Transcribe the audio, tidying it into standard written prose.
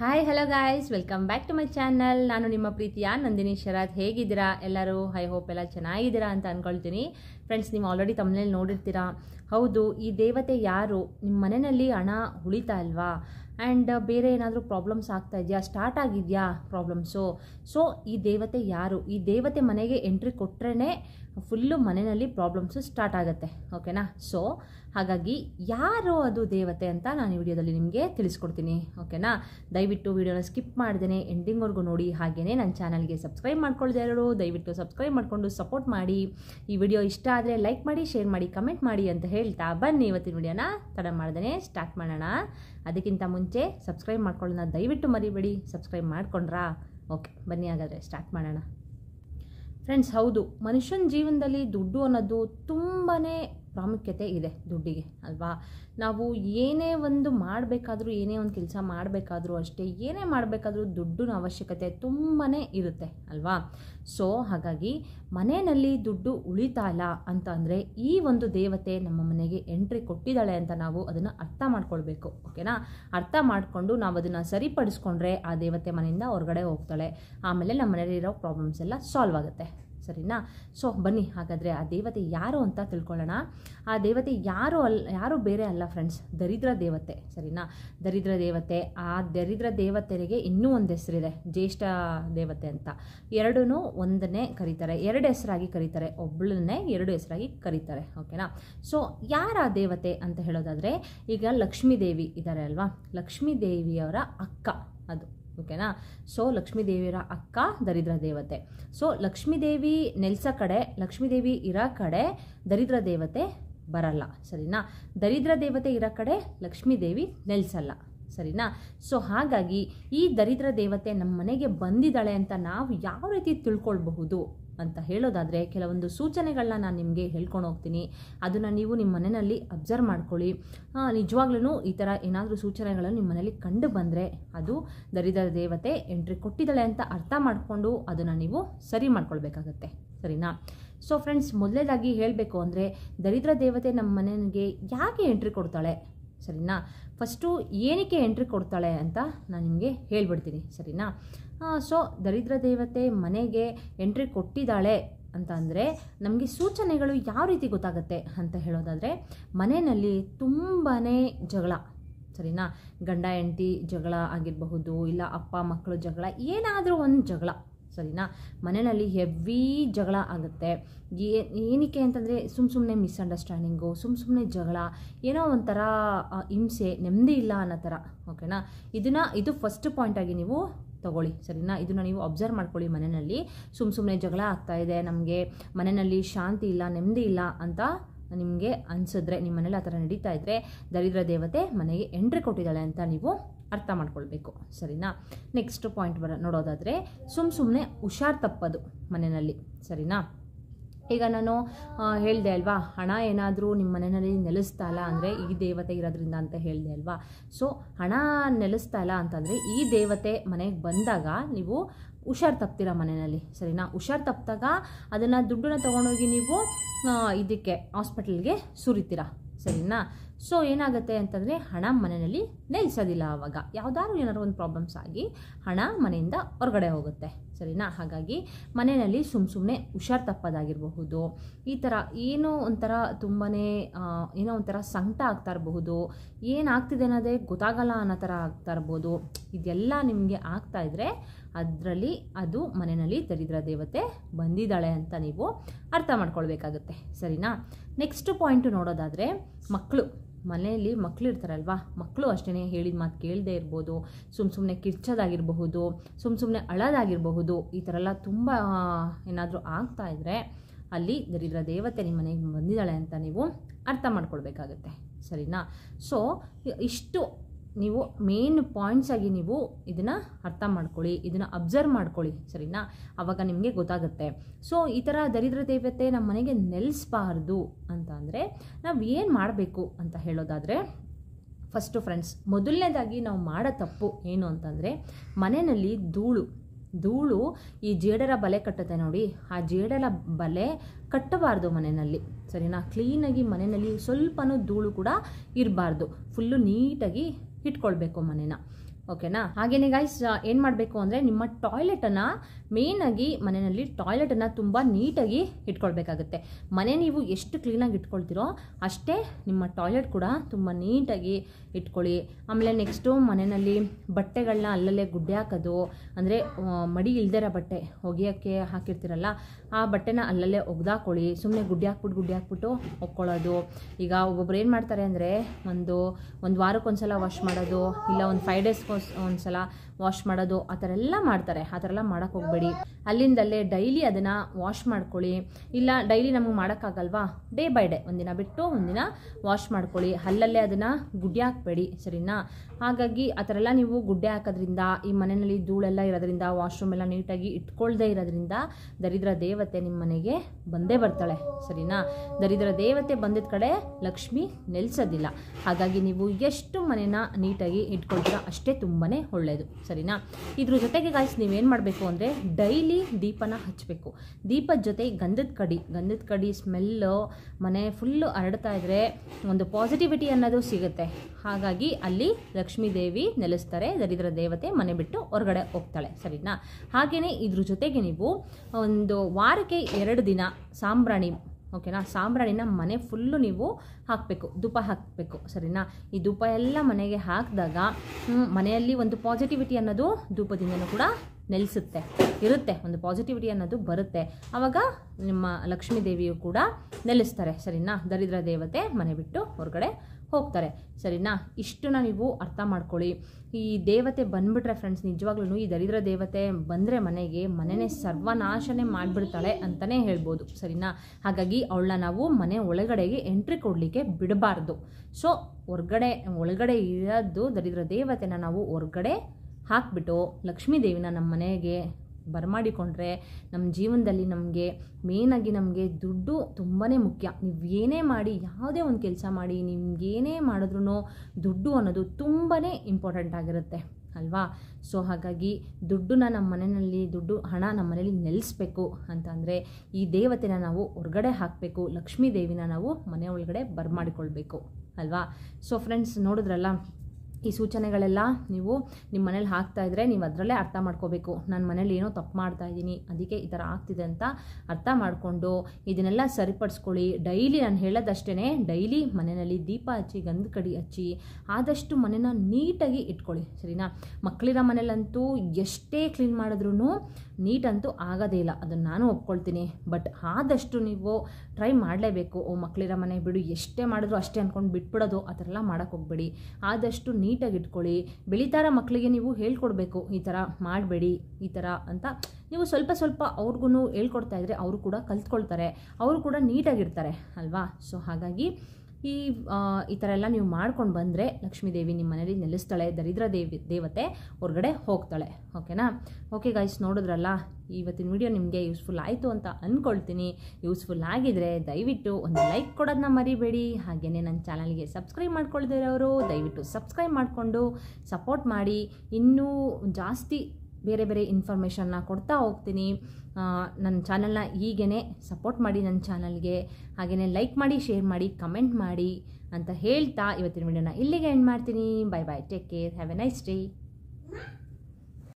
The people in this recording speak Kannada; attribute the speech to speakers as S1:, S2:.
S1: Hi hello guys, welcome back to my channel. ನಾನು ನಿಮ್ಮ ಪ್ರೀತಿಯ ನಂದಿನಿ ಶರತ್. ಹೇಗಿದ್ದೀರಾ ಎಲ್ಲರೂ? ಐ ಹೋಪ್ ಎಲ್ಲ ಚೆನ್ನಾಗಿದ್ದೀರಾ ಅಂತ ಅಂದ್ಕೊಳ್ತೀನಿ. ಫ್ರೆಂಡ್ಸ್, ನೀವು ಆಲ್ರೆಡಿ ತಮ್ಮನೇಲಿ ನೋಡಿರ್ತೀರಾ. ಹೌದು, ಈ ದೇವತೆ ಯಾರು? ನಿಮ್ಮ ಮನೆಯಲ್ಲಿ ಹಣ ಉಳಿತಾ ಇಲ್ವಾ? ಆ್ಯಂಡ್ ಬೇರೆ ಏನಾದರೂ ಪ್ರಾಬ್ಲಮ್ಸ್ ಆಗ್ತಾ ಇದೆಯಾ? ಸ್ಟಾರ್ಟ್ ಆಗಿದೆಯಾ ಪ್ರಾಬ್ಲಮ್ಸು? ಸೊ ಈ ದೇವತೆ ಯಾರು? ಈ ದೇವತೆ ಮನೆಗೆ ಎಂಟ್ರಿ ಕೊಟ್ಟರೆ ಫುಲ್ಲು ಮನೆಯಲ್ಲಿ ಪ್ರಾಬ್ಲಮ್ಸು ಸ್ಟಾರ್ಟ್ ಆಗುತ್ತೆ. ಓಕೆನಾ? ಸೊ ಹಾಗಾಗಿ ಯಾರು ಅದು ದೇವತೆ ಅಂತ ನಾನು ಈ ವಿಡಿಯೋದಲ್ಲಿ ನಿಮಗೆ ತಿಳಿಸ್ಕೊಡ್ತೀನಿ. ಓಕೆನಾ? ದಯವಿಟ್ಟು ವಿಡಿಯೋನ ಸ್ಕಿಪ್ ಮಾಡ್ದೇನೆ ಎಂಡಿಂಗ್ವರೆಗೂ ನೋಡಿ. ಹಾಗೆಯೇ ನನ್ನ ಚಾನಲ್ಗೆ ಸಬ್ಸ್ಕ್ರೈಬ್ ಮಾಡ್ಕೊಳ್ದೇ ಇರೋರು ದಯವಿಟ್ಟು ಸಬ್ಸ್ಕ್ರೈಬ್ ಮಾಡಿಕೊಂಡು ಸಪೋರ್ಟ್ ಮಾಡಿ. ಈ ವಿಡಿಯೋ ಇಷ್ಟ ಆದರೆ ಲೈಕ್ ಮಾಡಿ, ಶೇರ್ ಮಾಡಿ, ಕಮೆಂಟ್ ಮಾಡಿ ಅಂತ ಹೇಳ್ತಾ ಬನ್ನಿ ಇವತ್ತಿನ ವಿಡಿಯೋನ ತಡ ಮಾಡ್ದೇ ಸ್ಟಾರ್ಟ್ ಮಾಡೋಣ. ಅದಕ್ಕಿಂತ ಮುಂಚೆ ಸಬ್ಸ್ಕ್ರೈಬ್ ಮಾಡ್ಕೊಳ್ಳೋಣ ದಯವಿಟ್ಟು ಮರಿಬೇಡಿ. ಸಬ್ಸ್ಕ್ರೈಬ್ ಮಾಡ್ಕೊಂಡ್ರಾ? ಓಕೆ, ಬನ್ನಿ ಹಾಗಾದರೆ ಸ್ಟಾರ್ಟ್ ಮಾಡೋಣ. ಫ್ರೆಂಡ್ಸ್, ಹೌದು, ಮನುಷ್ಯನ ಜೀವನದಲ್ಲಿ ದುಡ್ಡು ಅನ್ನೋದು ತುಂಬಾ ಪ್ರಾಮುಖ್ಯತೆ ಇದೆ ದುಡ್ಡಿಗೆ, ಅಲ್ವಾ? ನಾವು ಏನೇ ಒಂದು ಮಾಡಬೇಕಾದ್ರೂ, ಏನೇ ಒಂದು ಕೆಲಸ ಮಾಡಬೇಕಾದ್ರೂ ಅಷ್ಟೇ, ಏನೇ ಮಾಡಬೇಕಾದ್ರೂ ದುಡ್ಡಿನ ಅವಶ್ಯಕತೆ ತುಂಬಾ ಇರುತ್ತೆ, ಅಲ್ವಾ? ಸೊ ಹಾಗಾಗಿ ಮನೆಯಲ್ಲಿ ದುಡ್ಡು ಉಳಿತಾ ಇಲ್ಲ ಅಂತ ಅಂದರೆ ಈ ಒಂದು ದೇವತೆ ನಮ್ಮ ಮನೆಗೆ ಎಂಟ್ರಿ ಕೊಟ್ಟಿದ್ದಾಳೆ ಅಂತ ನಾವು ಅದನ್ನು ಅರ್ಥ ಮಾಡ್ಕೊಳ್ಬೇಕು. ಓಕೆನಾ? ಅರ್ಥ ಮಾಡಿಕೊಂಡು ನಾವು ಅದನ್ನು ಸರಿಪಡಿಸ್ಕೊಂಡ್ರೆ ಆ ದೇವತೆ ಮನೆಯಿಂದ ಹೊರಗಡೆ ಹೋಗ್ತಾಳೆ. ಆಮೇಲೆ ನಮ್ಮ ಮನೆಯಲ್ಲಿರೋ ಪ್ರಾಬ್ಲಮ್ಸ್ ಎಲ್ಲ ಸಾಲ್ವ್ ಆಗುತ್ತೆ. ಸರಿನಾ? ಸೊ ಬನ್ನಿ ಹಾಗಾದರೆ ಆ ದೇವತೆ ಯಾರು ಅಂತ ತಿಳ್ಕೊಳ್ಳೋಣ. ಆ ದೇವತೆ ಯಾರು ಬೇರೆ ಅಲ್ಲ ಫ್ರೆಂಡ್ಸ್, ದರಿದ್ರ ದೇವತೆ. ಸರಿನಾ? ದರಿದ್ರ ದೇವತೆ. ಆ ದರಿದ್ರ ದೇವತೆಗೆ ಇನ್ನೂ ಒಂದು ಹೆಸರಿದೆ, ಜ್ಯೇಷ್ಠ ದೇವತೆ ಅಂತ. ಎರಡೂ ಒಂದನ್ನೇ ಕರೀತಾರೆ, ಎರಡು ಹೆಸರಾಗಿ ಕರೀತಾರೆ, ಒಬ್ಬಳನ್ನೇ ಎರಡು ಹೆಸರಾಗಿ ಕರೀತಾರೆ. ಓಕೆನಾ? ಸೊ ಯಾರ ಆ ದೇವತೆ ಅಂತ ಹೇಳೋದಾದರೆ, ಈಗ ಲಕ್ಷ್ಮೀ ದೇವಿ ಇದ್ದಾರೆ ಅಲ್ವಾ, ಲಕ್ಷ್ಮೀ ದೇವಿಯವರ ಅಕ್ಕ ಅದು. ಓಕೆನಾ? ಸೊ ಲಕ್ಷ್ಮೀ ದೇವಿಯರ ಅಕ್ಕ ದರಿದ್ರ ದೇವತೆ. ಸೊ ಲಕ್ಷ್ಮೀ ದೇವಿ ನೆಲೆಸೋ ಕಡೆ, ಲಕ್ಷ್ಮೀ ದೇವಿ ಇರೋ ಕಡೆ ದರಿದ್ರ ದೇವತೆ ಬರಲ್ಲ. ಸರಿನಾ? ದರಿದ್ರ ದೇವತೆ ಇರೋ ಕಡೆ ಲಕ್ಷ್ಮೀ ದೇವಿ ನೆಲೆಸಲ್ಲ. ಸರಿನಾ? ಸೊ ಹಾಗಾಗಿ ಈ ದರಿದ್ರ ದೇವತೆ ನಮ್ಮ ಮನೆಗೆ ಬಂದಿದ್ದಾಳೆ ಅಂತ ನಾವು ಯಾವ ರೀತಿ ತಿಳ್ಕೊಳ್ಬಹುದು ಅಂತ ಹೇಳೋದಾದರೆ, ಕೆಲವೊಂದು ಸೂಚನೆಗಳನ್ನ ನಾನು ನಿಮಗೆ ಹೇಳ್ಕೊಂಡು ಹೋಗ್ತೀನಿ. ಅದನ್ನು ನೀವು ನಿಮ್ಮ ಮನೆಯಲ್ಲಿ ಅಬ್ಸರ್ವ್ ಮಾಡ್ಕೊಳ್ಳಿ. ನಿಜವಾಗ್ಲೂ ಈ ಥರ ಏನಾದರೂ ಸೂಚನೆಗಳನ್ನು ನಿಮ್ಮ ಮನೇಲಿ ಕಂಡು ಬಂದರೆ ಅದು ದರಿದ್ರ ದೇವತೆ ಎಂಟ್ರಿ ಕೊಟ್ಟಿದ್ದಾಳೆ ಅಂತ ಅರ್ಥ ಮಾಡಿಕೊಂಡು ಅದನ್ನು ನೀವು ಸರಿ ಮಾಡ್ಕೊಳ್ಬೇಕಾಗತ್ತೆ. ಸರಿನಾ? ಸೊ ಫ್ರೆಂಡ್ಸ್, ಮೊದಲನೇದಾಗಿ ಹೇಳಬೇಕು ಅಂದರೆ, ದರಿದ್ರ ದೇವತೆ ನಮ್ಮ ಮನೆಗೆ ಯಾಕೆ ಎಂಟ್ರಿ ಕೊಡ್ತಾಳೆ? ಸರಿನಾ? ಫಸ್ಟು ಏನಕ್ಕೆ ಎಂಟ್ರಿ ಕೊಡ್ತಾಳೆ ಅಂತ ನಾನು ನಿಮಗೆ ಹೇಳ್ಬಿಡ್ತೀನಿ. ಸರಿನಾ? ಸೊ ದರಿದ್ರ ದೇವತೆ ಮನೆಗೆ ಎಂಟ್ರಿ ಕೊಟ್ಟಿದ್ದಾಳೆ ಅಂತ ಅಂದರೆ ನಮಗೆ ಸೂಚನೆಗಳು ಯಾವ ರೀತಿ ಗೊತ್ತಾಗುತ್ತೆ ಅಂತ ಹೇಳೋದಾದರೆ, ಮನೆಯಲ್ಲಿ ತುಂಬಾ ಜಗಳ. ಸರಿನಾ? ಗಂಡ ಹೆಂಡತಿ ಜಗಳ ಆಗಿರಬಹುದು, ಇಲ್ಲ ಅಪ್ಪ ಮಕ್ಕಳು ಜಗಳ, ಏನಾದರೂ ಒಂದು ಜಗಳ. ಸರಿನಾ? ಮನೆಯಲ್ಲಿ ಹೆವಿ ಜಗಳ ಆಗುತ್ತೆ. ಏನಕ್ಕೆ ಅಂತಂದರೆ ಸುಮ್ಮನೆ ಮಿಸ್ಅಂಡರ್ಸ್ಟ್ಯಾಂಡಿಂಗು, ಸುಮ್ಮನೆ ಜಗಳ, ಏನೋ ಒಂಥರ ಹಿಂಸೆ, ನೆಮ್ಮದಿ ಇಲ್ಲ ಅನ್ನೋ ಥರ. ಓಕೆನಾ? ಇದು ಫಸ್ಟ್ ಪಾಯಿಂಟಾಗಿ ನೀವು ತಗೊಳ್ಳಿ. ಸರಿನಾ? ಇದನ್ನು ನೀವು ಅಬ್ಸರ್ವ್ ಮಾಡ್ಕೊಳ್ಳಿ. ಮನೆಯಲ್ಲಿ ಸುಮ್ಮನೆ ಜಗಳ ಆಗ್ತಾ ಇದೆ, ನಮಗೆ ಮನೆಯಲ್ಲಿ ಶಾಂತಿ ಇಲ್ಲ, ನೆಮ್ಮದಿ ಇಲ್ಲ ಅಂತ ನಿಮಗೆ ಅನಿಸಿದ್ರೆ, ನಿಮ್ಮ ಮನೇಲಿ ಆ ಥರ ನಡೀತಾ ಇದ್ದರೆ ದರಿದ್ರ ದೇವತೆ ಮನೆಗೆ ಎಂಟ್ರಿ ಕೊಟ್ಟಿದ್ದಾಳೆ ಅಂತ ನೀವು ಅರ್ಥ ಮಾಡ್ಕೊಳ್ಬೇಕು. ಸರಿನಾ? ನೆಕ್ಸ್ಟ್ ಪಾಯಿಂಟ್ ನೋಡೋದಾದರೆ, ಸುಮ್ಮನೆ ಹುಷಾರು ತಪ್ಪೋದು ಮನೆಯಲ್ಲಿ. ಸರಿನಾ? ಈಗ ನಾನು ಹೇಳಿದೆ ಅಲ್ವಾ, ಹಣ ಏನಾದರೂ ನಿಮ್ಮ ಮನೆಯಲ್ಲಿ ನೆಲೆಸ್ತಾ ಇಲ್ಲ ಅಂದರೆ ಈ ದೇವತೆ ಇರೋದ್ರಿಂದ ಅಂತ ಹೇಳಿದೆ ಅಲ್ವಾ. ಸೊ ಹಣ ನೆಲೆಸ್ತಾ ಇಲ್ಲ ಅಂತಂದರೆ ಈ ದೇವತೆ ಮನೆಗೆ ಬಂದಾಗ ನೀವು ಹುಷಾರು ತಪ್ತೀರ ಮನೆಯಲ್ಲಿ. ಸರಿನಾ? ಹುಷಾರು ತಪ್ಪಿದಾಗ ಅದನ್ನು ದುಡ್ಡನ್ನ ತೊಗೊಂಡೋಗಿ ನೀವು ಇದಕ್ಕೆ ಹಾಸ್ಪಿಟಲ್ಗೆ ಸುರಿತೀರ. ಸರಿನಾ? ಸೊ ಏನಾಗುತ್ತೆ ಅಂತಂದರೆ ಹಣ ಮನೆಯಲ್ಲಿ ನೆಲೆಸೋದಿಲ್ಲ. ಆವಾಗ ಯಾವುದಾದ್ರು ಏನಾದ್ರು ಒಂದು ಪ್ರಾಬ್ಲಮ್ಸ್ ಆಗಿ ಹಣ ಮನೆಯಿಂದ ಹೊರಗಡೆ ಹೋಗುತ್ತೆ. ಸರಿನಾ? ಹಾಗಾಗಿ ಮನೆಯಲ್ಲಿ ಸುಮ್ಮನೆ ಹುಷಾರು ತಪ್ಪೋದಾಗಿರಬಹುದು, ಈ ಥರ ಏನೋ ಒಂಥರ ತುಂಬಾ ಏನೋ ಒಂಥರ ಸಂಕಟ ಆಗ್ತಾ ಇರಬಹುದು, ಏನಾಗ್ತಿದೆ ಅನ್ನೋದೇ ಗೊತ್ತಾಗಲ್ಲ ಅನ್ನೋ ಥರ ಆಗ್ತಾ ಇರ್ಬೋದು. ಇದೆಲ್ಲ ನಿಮಗೆ ಆಗ್ತಾ ಇದ್ದರೆ ಅದರಲ್ಲಿ ಅದು ಮನೆಯಲ್ಲಿ ದರಿದ್ರ ದೇವತೆ ಬಂದಿದ್ದಾಳೆ ಅಂತ ನೀವು ಅರ್ಥ ಮಾಡ್ಕೊಳ್ಬೇಕಾಗುತ್ತೆ. ಸರಿನಾ? ನೆಕ್ಸ್ಟ್ ಪಾಯಿಂಟು ನೋಡೋದಾದರೆ, ಮಕ್ಕಳು. ಮನೆಯಲ್ಲಿ ಮಕ್ಕಳು ಇರ್ತಾರಲ್ವಾ, ಮಕ್ಕಳು ಅಷ್ಟೇ ಹೇಳಿದ ಮಾತು ಕೇಳದೇ ಇರ್ಬೋದು, ಸುಮ್ಮನೆ ಕಿರ್ಚೋದಾಗಿರಬಹುದು, ಸುಮ್ಮನೆ ಅಳೋದಾಗಿರಬಹುದು. ಈ ಥರ ಎಲ್ಲ ತುಂಬ ಏನಾದರೂ ಆಗ್ತಾ ಇದ್ದರೆ ಅಲ್ಲಿ ದರಿದ್ರ ದೇವತೆ ನಿಮ್ಮ ಮನೆಗೆ ಬಂದಿದ್ದಾಳೆ ಅಂತ ನೀವು ಅರ್ಥ ಮಾಡ್ಕೊಳ್ಬೇಕಾಗತ್ತೆ. ಸರಿನಾ? ಸೊ ಇಷ್ಟು ನೀವು ಮೇನ್ ಪಾಯಿಂಟ್ಸ್ ಆಗಿ ನೀವು ಇದನ್ನು ಅರ್ಥ ಮಾಡ್ಕೊಳ್ಳಿ, ಇದನ್ನು ಅಬ್ಸರ್ವ್ ಮಾಡ್ಕೊಳ್ಳಿ. ಸರಿನಾ? ಆವಾಗ ನಿಮಗೆ ಗೊತ್ತಾಗುತ್ತೆ. ಸೊ ಈ ಥರ ದರಿದ್ರ ದೇವತೆ ನಮ್ಮ ಮನೆಗೆ ನೆಲೆಸಬಾರ್ದು ಅಂತ ಅಂದರೆ ನಾವು ಏನು ಮಾಡಬೇಕು ಅಂತ ಹೇಳೋದಾದರೆ, ಫಸ್ಟು ಫ್ರೆಂಡ್ಸ್, ಮೊದಲನೇದಾಗಿ ನಾವು ಮಾಡೋ ತಪ್ಪು ಏನು ಅಂತಂದರೆ, ಮನೆಯಲ್ಲಿ ಧೂಳು ಈ ಜೇಡರ ಬಲೆ ಕಟ್ಟುತ್ತೆ ನೋಡಿ, ಆ ಜೇಡರ ಬಲೆ ಕಟ್ಟಬಾರ್ದು ಮನೆಯಲ್ಲಿ. ಸರಿನಾ? ಕ್ಲೀನಾಗಿ ಮನೆಯಲ್ಲಿ ಸ್ವಲ್ಪನೂ ಧೂಳು ಕೂಡ ಇರಬಾರ್ದು. ಫುಲ್ಲು ನೀಟಾಗಿ ಇಟ್ಕೊಳ್ಬೇಕು ಮನೇನ. ಓಕೆನಾ. ಹಾಗೇನೆ ಗೈಸ್ ಏನು ಮಾಡಬೇಕು ಅಂದರೆ ನಿಮ್ಮ ಟಾಯ್ಲೆಟನ್ನು ಮೇಯ್ನಾಗಿ ಮನೆಯಲ್ಲಿ ಟಾಯ್ಲೆಟನ್ನು ತುಂಬ ನೀಟಾಗಿ ಇಟ್ಕೊಳ್ಬೇಕಾಗುತ್ತೆ. ಮನೆ ನೀವು ಎಷ್ಟು ಕ್ಲೀನಾಗಿ ಇಟ್ಕೊಳ್ತೀರೋ ಅಷ್ಟೇ ನಿಮ್ಮ ಟಾಯ್ಲೆಟ್ ಕೂಡ ತುಂಬ ನೀಟಾಗಿ ಇಟ್ಕೊಳ್ಳಿ. ಆಮೇಲೆ ನೆಕ್ಸ್ಟು ಮನೆಯಲ್ಲಿ ಬಟ್ಟೆಗಳನ್ನ ಅಲ್ಲಲ್ಲೇ ಗುಡ್ಡೆ ಹಾಕೋದು, ಅಂದರೆ ಮಡಿ ಇಲ್ದಿರೋ ಬಟ್ಟೆ ಒಗೆಯೋಕ್ಕೆ ಹಾಕಿರ್ತೀರಲ್ಲ ಆ ಬಟ್ಟೆನ ಅಲ್ಲಲ್ಲೇ ಒಗ್ದಾಕೊಳ್ಳಿ. ಸುಮ್ಮನೆ ಗುಡ್ಡೆ ಹಾಕ್ಬಿಟ್ಟು ಒಕ್ಕೊಳ್ಳೋದು. ಈಗ ಒಬ್ಬೊಬ್ರು ಏನು ಮಾಡ್ತಾರೆ ಅಂದರೆ ಒಂದು ವಾರಕ್ಕೊಂದ್ಸಲ ವಾಶ್ ಮಾಡೋದು, ಇಲ್ಲ ಒಂದು 5 ಡೇಸ್ಗೆ ಒಂದ್ಸಲ ವಾಶ್ ಮಾಡೋದು, ಆ ಥರ ಎಲ್ಲ ಮಾಡ್ತಾರೆ. ಆ ಥರ ಎಲ್ಲ ಮಾಡೋಕ್ಕೆ ಹೋಗಬೇಡಿ. ಅಲ್ಲಿಂದಲ್ಲೇ ಡೈಲಿ ಅದನ್ನು ವಾಶ್ ಮಾಡ್ಕೊಳ್ಳಿ. ಇಲ್ಲ ಡೈಲಿ ನಮಗೆ ಮಾಡೋಕ್ಕಾಗಲ್ವಾ, ಡೇ ಬೈ ಡೇ ಒಂದಿನ ಬಿಟ್ಟು ಒಂದಿನ ವಾಶ್ ಮಾಡ್ಕೊಳ್ಳಿ. ಅಲ್ಲಲ್ಲೇ ಅದನ್ನು ಗುಡ್ಡೆ ಹಾಕಬೇಡಿ, ಸರಿನಾ. ಹಾಗಾಗಿ ಆ ಥರ ಎಲ್ಲ ನೀವು ಗುಡ್ಡೆ ಹಾಕೋದ್ರಿಂದ ಈ ಮನೆಯಲ್ಲಿ ಧೂಳೆಲ್ಲ ಇರೋದ್ರಿಂದ, ವಾಶ್ರೂಮ್ ಎಲ್ಲ ನೀಟಾಗಿ ಇಟ್ಕೊಳ್ದೇ ಇರೋದ್ರಿಂದ ದರಿದ್ರ ದೇವತೆ ನಿಮ್ಮ ಮನೆಗೆ ಬಂದೇ ಬರ್ತಾಳೆ, ಸರಿನಾ. ದರಿದ್ರ ದೇವತೆ ಬಂದಿದ್ದ ಕಡೆ ಲಕ್ಷ್ಮಿ ನೆಲೆಸೋದಿಲ್ಲ. ಹಾಗಾಗಿ ನೀವು ಎಷ್ಟು ಮನೆನ ನೀಟಾಗಿ ಇಟ್ಕೊಳ್ತೀರಾ ಅಷ್ಟೇ ತುಂಬಾ ಒಳ್ಳೆಯದು, ಸರಿನಾ. ಇದ್ರ ಜೊತೆಗೆ ಗಾಯ್ಸ್ ನೀವೇನು ಮಾಡಬೇಕು ಅಂದರೆ ಡೈಲಿ ದೀಪನ ಹಚ್ಚಬೇಕು. ದೀಪದ ಜೊತೆ ಗಂಧದ ಕಡಿ ಸ್ಮೆಲ್ಲು ಮನೆ ಫುಲ್ಲು ಹರಡ್ತಾ ಇದ್ದರೆ ಒಂದು ಪಾಸಿಟಿವಿಟಿ ಅನ್ನೋದು ಸಿಗುತ್ತೆ. ಹಾಗಾಗಿ ಅಲ್ಲಿ ಲಕ್ಷ್ಮೀ ದೇವಿ ನೆಲೆಸ್ತಾರೆ, ದರಿದ್ರ ದೇವತೆ ಮನೆ ಬಿಟ್ಟು ಹೊರಗಡೆ ಹೋಗ್ತಾಳೆ, ಸರಿನಾ. ಹಾಗೆಯೇ ಇದ್ರ ಜೊತೆಗೆ ನೀವು ಒಂದು ವಾರಕ್ಕೆ 2 ದಿನ ಸಾಂಬ್ರಾಣಿ, ಓಕೆನಾ, ಸಾಂಬ್ರಾಣಿನ ಮನೆ ಫುಲ್ಲು ನೀವು ಹಾಕಬೇಕು, ಧೂಪ ಹಾಕಬೇಕು, ಸರಿನಾ. ಈ ಧೂಪ ಎಲ್ಲ ಮನೆಗೆ ಹಾಕಿದಾಗ ಮನೆಯಲ್ಲಿ ಒಂದು ಪಾಸಿಟಿವಿಟಿ ಅನ್ನೋದು ಧೂಪದಿಂದನೂ ಕೂಡ ಇರುತ್ತೆ, ಒಂದು ಪಾಸಿಟಿವಿಟಿ ಅನ್ನೋದು ಬರುತ್ತೆ. ಆವಾಗ ನಿಮ್ಮ ಲಕ್ಷ್ಮೀ ದೇವಿಯು ಕೂಡ ನೆಲೆಸ್ತಾರೆ, ಸರಿನಾ. ದರಿದ್ರ ದೇವತೆ ಮನೆ ಬಿಟ್ಟು ಹೊರಗಡೆ ಹೋಗ್ತಾರೆ, ಸರಿನಾ. ಇಷ್ಟನ್ನ ನೀವು ಅರ್ಥ ಮಾಡ್ಕೊಳ್ಳಿ. ಈ ದೇವತೆ ಬಂದ್ಬಿಟ್ರೆ ಫ್ರೆಂಡ್ಸ್, ನಿಜವಾಗ್ಲೂ ಈ ದರಿದ್ರ ದೇವತೆ ಬಂದರೆ ಮನೆನೇ ಸರ್ವನಾಶನೆ ಮಾಡಿಬಿಡ್ತಾಳೆ ಅಂತಲೇ ಹೇಳ್ಬೋದು, ಸರಿನಾ. ಹಾಗಾಗಿ ಅವಳನ್ನ ನಾವು ಮನೆ ಒಳಗಡೆಗೆ ಎಂಟ್ರಿ ಕೊಡಲಿಕ್ಕೆ ಬಿಡಬಾರ್ದು. ಸೊ ಒಳಗಡೆ ಇರೋದು ದರಿದ್ರ ದೇವತೆನ ನಾವು ಹೊರಗಡೆ ಹಾಕಿಬಿಟ್ಟು ಲಕ್ಷ್ಮೀ ದೇವಿನ ನಮ್ಮ ಮನೆಗೆ ಬರಮಾಡಿಕೊಂಡ್ರೆ ನಮ್ಮ ಜೀವನದಲ್ಲಿ ನಮಗೆ ಮೇಯ್ನಾಗಿ ನಮಗೆ ದುಡ್ಡು ತುಂಬಾ ಮುಖ್ಯ. ನೀವು ಏನೇ ಮಾಡಿ, ಯಾವುದೇ ಒಂದು ಕೆಲಸ ಮಾಡಿ, ನಿಮ್ಗೇನೇ ಮಾಡಿದ್ರೂ ದುಡ್ಡು ಅನ್ನೋದು ತುಂಬಾ ಇಂಪಾರ್ಟೆಂಟ್ ಆಗಿರುತ್ತೆ ಅಲ್ವಾ. ಸೊ ಹಾಗಾಗಿ ದುಡ್ಡನ್ನ ನಮ್ಮ ಮನೆಯಲ್ಲಿ ಹಣ ನಮ್ಮ ಮನೇಲಿ ನೆಲೆಸ್ಬೇಕು ಅಂತಂದರೆ ಈ ದೇವತೆನ ನಾವು ಹೊರಗಡೆ ಹಾಕಬೇಕು, ಲಕ್ಷ್ಮೀ ದೇವಿನ ನಾವು ಮನೆ ಒಳಗಡೆ ಬರಮಾಡಿಕೊಳ್ಬೇಕು ಅಲ್ವಾ. ಸೊ ಫ್ರೆಂಡ್ಸ್ ನೋಡಿದ್ರಲ್ಲ, ಈ ಸೂಚನೆಗಳೆಲ್ಲ ನೀವು ನಿಮ್ಮ ಮನೇಲಿ ಹಾಕ್ತಾಯಿದ್ರೆ ನೀವು ಅದರಲ್ಲೇ ಅರ್ಥ ಮಾಡ್ಕೋಬೇಕು. ನಾನು ಮನೇಲಿ ಏನೋ ತಪ್ಪು ಮಾಡ್ತಾಯಿದ್ದೀನಿ, ಅದಕ್ಕೆ ಈ ಥರ ಆಗ್ತಿದೆ ಅಂತ ಅರ್ಥ ಮಾಡಿಕೊಂಡು ಇದನ್ನೆಲ್ಲ ಸರಿಪಡಿಸ್ಕೊಳ್ಳಿ. ಡೈಲಿ ನಾನು ಹೇಳೋದಷ್ಟೇ, ಡೈಲಿ ಮನೆಯಲ್ಲಿ ದೀಪ ಹಚ್ಚಿ, ಗಂಧ ಕಡಿ ಹಚ್ಚಿ, ಆದಷ್ಟು ಮನೆನ ನೀಟಾಗಿ ಇಟ್ಕೊಳ್ಳಿ, ಸರಿನಾ. ಮಕ್ಕಳಿರೋ ಮನೇಲಂತೂ ಎಷ್ಟೇ ಕ್ಲೀನ್ ಮಾಡಿದ್ರೂ ನೀಟಂತೂ ಆಗೋದೇ ಇಲ್ಲ, ಅದನ್ನು ನಾನು ಒಪ್ಕೊಳ್ತೀನಿ. ಬಟ್ ಆದಷ್ಟು ನೀವು ಟ್ರೈ ಮಾಡಲೇಬೇಕು. ಮಕ್ಕಳಿರೋ ಮನೆ ಬಿಡು, ಎಷ್ಟೇ ಮಾಡಿದ್ರು ಅಷ್ಟೇ ಅಂದ್ಕೊಂಡು ಬಿಟ್ಬಿಡೋದು, ಆ ಥರ ಎಲ್ಲ ಮಾಡೋಕ್ಕೆ ಹೋಗಬೇಡಿ. ಆದಷ್ಟು ನೀಟಾಗಿ ಇಟ್ಕೊಳ್ಳಿ. ಬೆಳೀತಾರ ಮಕ್ಕಳಿಗೆ ನೀವು ಹೇಳ್ಕೊಡ್ಬೇಕು, ಈ ಥರ ಮಾಡಬೇಡಿ ಈ ಥರ ಅಂತ. ನೀವು ಸ್ವಲ್ಪ ಅವ್ರಿಗೂ ಹೇಳ್ಕೊಡ್ತಾ ಇದ್ದರೆ ಅವರು ಕೂಡ ಕಲ್ತ್ಕೊಳ್ತಾರೆ, ಅವರು ಕೂಡ ನೀಟಾಗಿರ್ತಾರೆ ಅಲ್ವಾ. ಸೊ ಹಾಗಾಗಿ ಈ ಥರ ಎಲ್ಲ ನೀವು ಮಾಡ್ಕೊಂಡು ಬಂದರೆ ಲಕ್ಷ್ಮೀ ದೇವಿ ನಿಮ್ಮ ಮನೇಲಿ ನೆಲೆಸ್ತಾಳೆ, ದರಿದ್ರ ದೇವತೆ ಹೊರಗಡೆ ಹೋಗ್ತಾಳೆ, ಓಕೆನಾ. ಓಕೆ ಗೈಸ್, ನೋಡಿದ್ರಲ್ಲ, ಇವತ್ತಿನ ವಿಡಿಯೋ ನಿಮಗೆ ಯೂಸ್ಫುಲ್ ಆಯಿತು ಅಂತ ಅಂದ್ಕೊಳ್ತೀನಿ. ಯೂಸ್ಫುಲ್ ಆಗಿದರೆ ದಯವಿಟ್ಟು ಒಂದು ಲೈಕ್ ಕೊಡೋದನ್ನ ಮರಿಬೇಡಿ. ಹಾಗೆಯೇ ನನ್ನ ಚಾನಲ್ಗೆ ಸಬ್ಸ್ಕ್ರೈಬ್ ಮಾಡ್ಕೊಳ್ದಿರೋರು ದಯವಿಟ್ಟು ಸಬ್ಸ್ಕ್ರೈಬ್ ಮಾಡಿಕೊಂಡು ಸಪೋರ್ಟ್ ಮಾಡಿ. ಇನ್ನೂ ಜಾಸ್ತಿ ಬೇರೆ ಇನ್ಫಾರ್ಮೇಷನ್ನ ಕೊಡ್ತಾ ಹೋಗ್ತೀನಿ. ನನ್ನ ಚಾನಲ್ನ ಹೀಗೇ ಸಪೋರ್ಟ್ ಮಾಡಿ, ನನ್ನ ಚಾನಲ್ಗೆ ಹಾಗೆಯೇ ಲೈಕ್ ಮಾಡಿ, ಶೇರ್ ಮಾಡಿ, ಕಮೆಂಟ್ ಮಾಡಿ ಅಂತ ಹೇಳ್ತಾ ಇವತ್ತಿನ ವಿಡಿಯೋನ ಇಲ್ಲಿಗೆ ಎಂಡ್ ಮಾಡ್ತೀನಿ. Bye bye, take care, have a nice day.